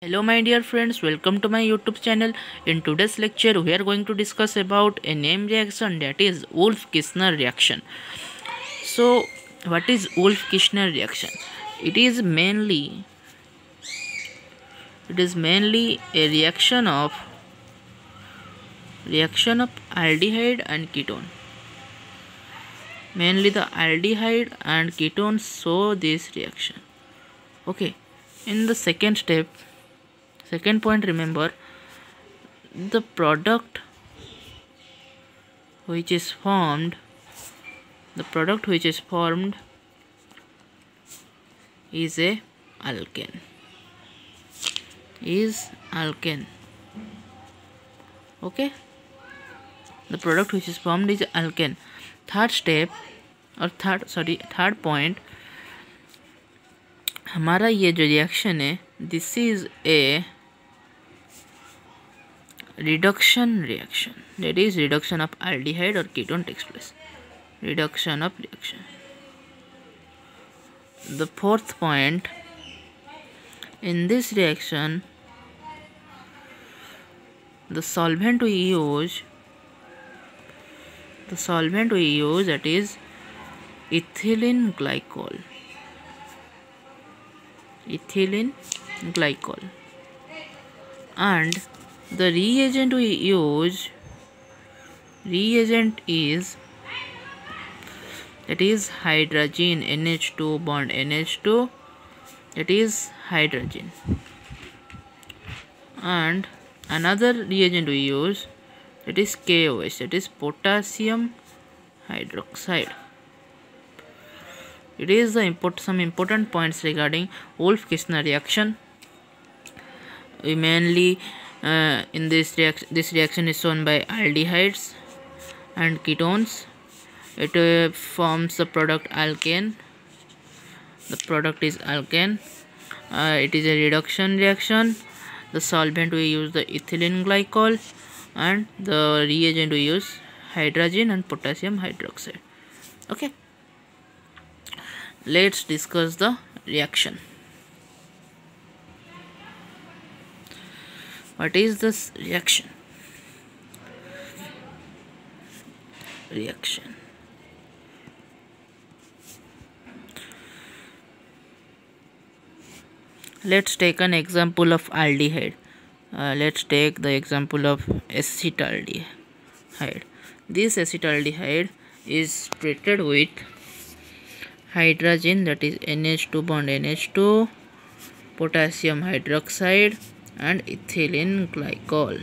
Hello my dear friends, welcome to my YouTube channel. In today's lecture we are going to discuss about a name reaction, that is Wolff-Kishner reaction. So what is Wolff-Kishner reaction? It is mainly a reaction of aldehyde and ketone. Mainly the aldehyde and ketones show this reaction. Okay, in the second point, remember the product which is formed is a alkane. Okay, the product which is formed is alkane. Third point, हमारा ये जो reaction है, this is a reduction reaction, that is reduction of aldehyde or ketone takes place. Reduction. The fourth point, in this reaction the solvent we use that is ethylene glycol, and the reagent we use is that is hydrogen, NH2 bond NH2, that is hydrogen. And another reagent we use, that is KOH, that is potassium hydroxide. It is some important points regarding Wolff-Kishner reaction. We mainly in this reaction is shown by aldehydes and ketones. It forms the product alkane. The product is alkane. It is a reduction reaction. The solvent we use the ethylene glycol, and the reagent we use hydrogen and potassium hydroxide. Okay, let's discuss the reaction. What is this reaction? Let's take an example of aldehyde. Let's take the example of acetaldehyde. This acetaldehyde is treated with hydrogen, that is NH2 bond NH2, potassium hydroxide and ethylene glycol.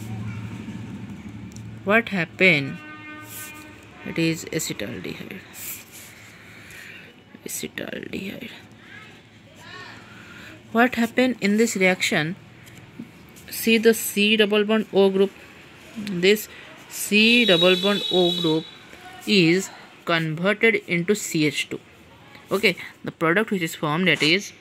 What happened? It is acetaldehyde. What happened in this reaction? See the C double bond O group. This C double bond O group is converted into CH2. Okay, the product which is formed, that is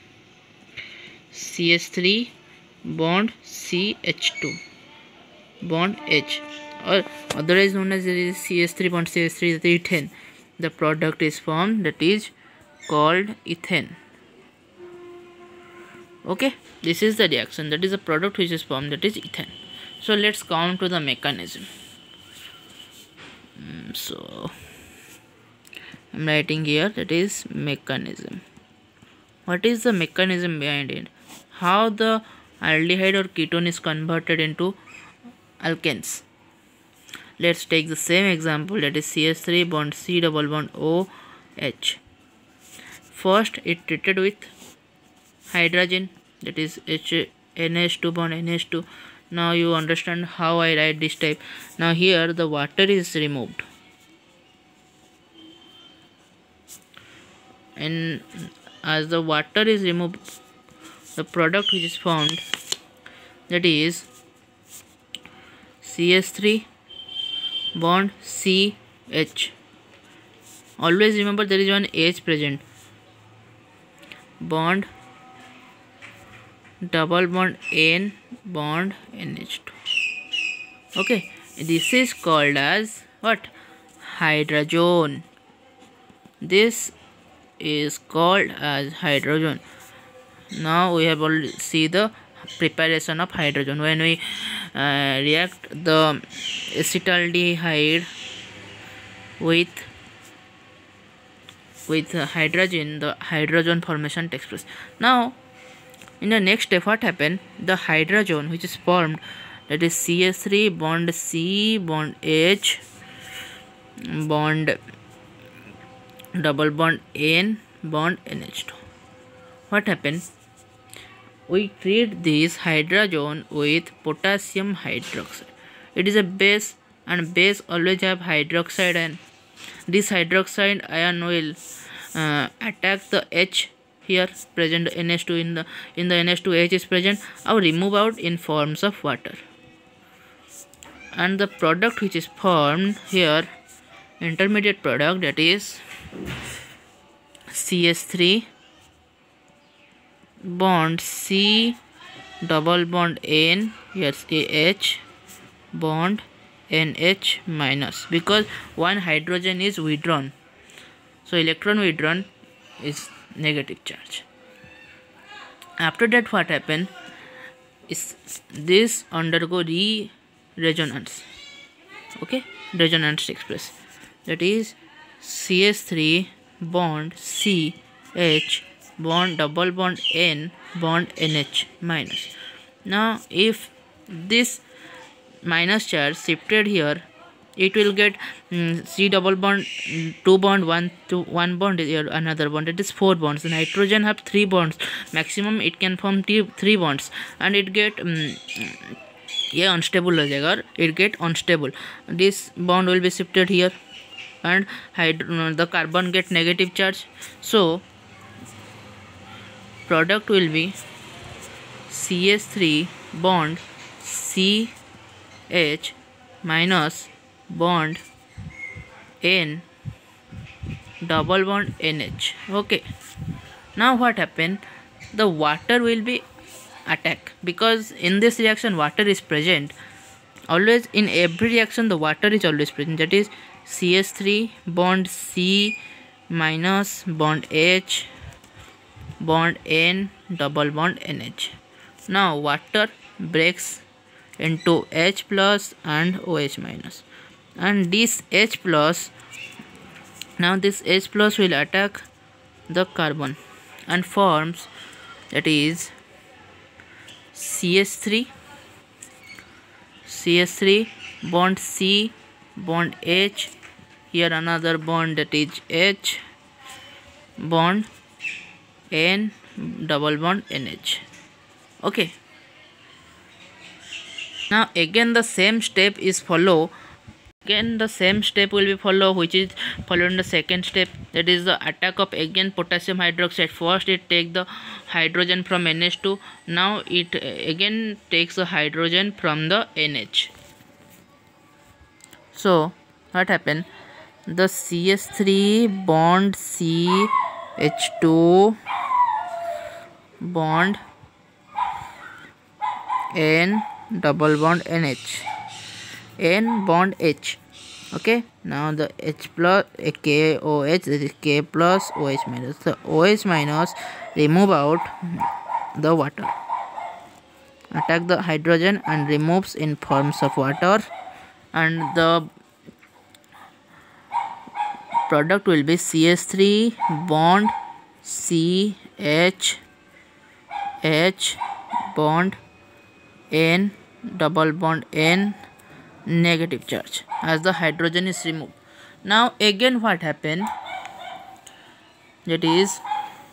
CH3 bond CH2 bond H, or otherwise known as CH3 bond CH3, the ethane. The product is formed, that is called ethane. Okay, this is the reaction, that is the product which is formed, that is ethane. So let's come to the mechanism. So I'm writing here, that is mechanism. What is the mechanism behind it? How the aldehyde or ketone is converted into alkanes. Let's take the same example, that is CH3 bond C double bond OH. First it treated with hydrogen, that is NH2 bond NH2. Now you understand how I write this type. Now here the water is removed, and as the water is removed, the product which is formed, that is CH3 bond CH. Always remember there is one H present. Bond double bond N bond NH2. Okay, this is called as what? Hydrogen. This is called as hydrogen. Now we have already see the preparation of hydrogen. When we react the acetaldehyde with hydrogen, the hydrogen formation takes place. Now in the next step, what happen? The hydrogen which is formed, that is CH3 bond C bond H bond double bond N bond NH2. What happen? We treat this hydrogen with potassium hydroxide. It is a base, and base always have hydroxide, and this hydroxide ion will attack the H here present, NH2 in the NH2 H is present, or remove out in forms of water. And the product which is formed here, intermediate product, that is CH3 bond C double bond N, here's AH bond NH minus, because one hydrogen is withdrawn, so electron withdrawn is negative charge. After that, what happen is this undergo resonance. Okay, resonance takes place, that is CH3 bond C H bond double bond N bond NH minus. Now if this minus charge shifted here, it will get C double bond 2 bond 1 to 1 bond here, another bond, it is 4 bonds. Nitrogen have 3 bonds maximum, it can form 3 bonds, and it get unstable हो जाएगा, it get unstable. This bond will be shifted here, and the carbon get negative charge, so product will be CH3 bond CH minus bond N double bond NH. Okay, now what happened? The water will be attack, because in this reaction water is present. Always in every reaction the water is always present, that is CH3 bond C minus bond H bond N double bond NH. Now water breaks into H plus and OH minus, and this H plus, now this H plus will attack the carbon and forms, that is CH3 bond C bond H, here another bond, that is H bond N double bond NH. Okay, now again the same step is follow. Again the same step will be follow, which is following the second step, that is the attack of again potassium hydroxide. First it take the hydrogen from NH2, now it again takes the hydrogen from the NH. So what happened? The CH3 bond C H2 bond N double bond NH, N bond H. Okay, now the H plus KOH, that is K plus OH minus. The OH minus remove out the water, attack the hydrogen and removes in forms of water, and the product will be CH3 bond CH H bond N double bond N, negative charge, as the hydrogen is removed. Now again what happened? That is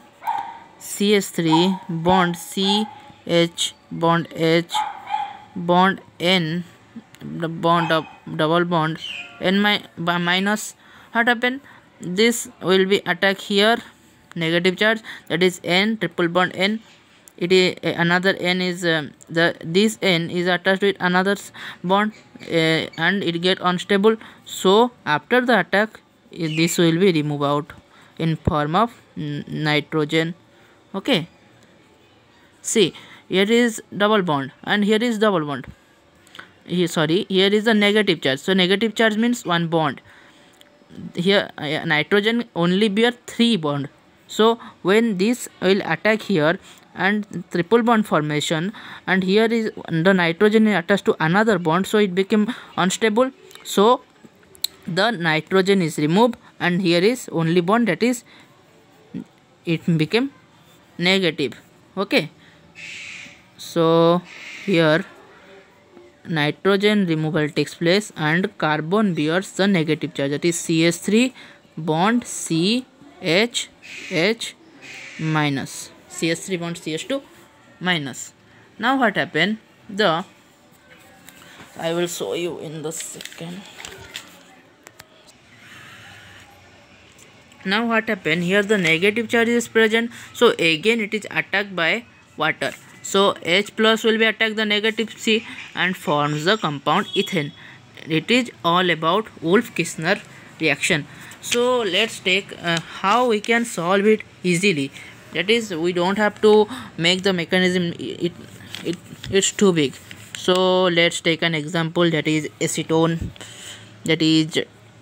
CH3 bond CH bond H bond N, the bond of double bond N minus. What happened? This will be attack here, negative charge, that is N triple bond N. It is another N is this N is attached with another bond and it get unstable. So after the attack this will be removed out in form of nitrogen. Okay, see, here is double bond and here is double bond. Here is the negative charge. So negative charge means one bond. Here nitrogen only bear 3 bond. So when this will attack here and triple bond formation, and here is the nitrogen is attached to another bond, so it became unstable. So the nitrogen is removed and here is only bond, that is it became negative. Okay, so here nitrogen removal takes place and carbon bears the negative charge, that is CH3 bond CH H minus, CH3 bond CH2 minus. Now what happened, I will show you in the second. Now what happened, here the negative charge is present, so again it is attacked by water. So H plus will be attacked the negative C and forms the compound ethane. It is all about Wolff-Kishner reaction. So let's take how we can solve it easily. That is, we don't have to make the mechanism it's too big. So let's take an example, that is acetone, that is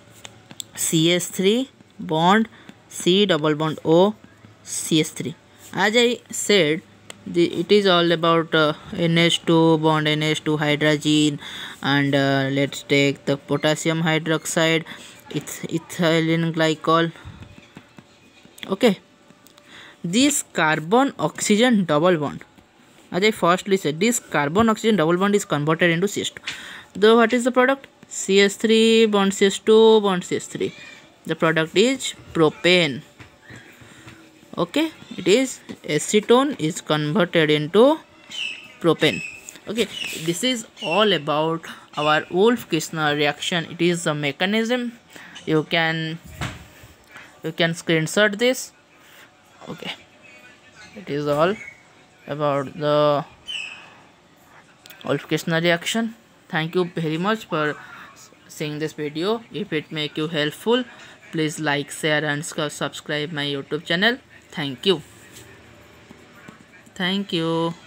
CH3 bond C double bond O CH3. As I said, it is all about NH2 bond NH2 hydrogen, and let's take the potassium hydroxide, it's ethylene glycol. Okay, this carbon oxygen double bond, as I firstly said, this carbon oxygen double bond is converted into CH2. Though what is the product? CH3 bond CH2 bond CH3. The product is propane. Okay, it is acetone is converted into propane. Okay, this is all about our Wolff-Kishner reaction. It is the mechanism. You can screenshot this. Okay, it is all about the Wolff-Kishner reaction. Thank you very much for seeing this video. If it make you helpful, please like, share and subscribe my YouTube channel. Thank you.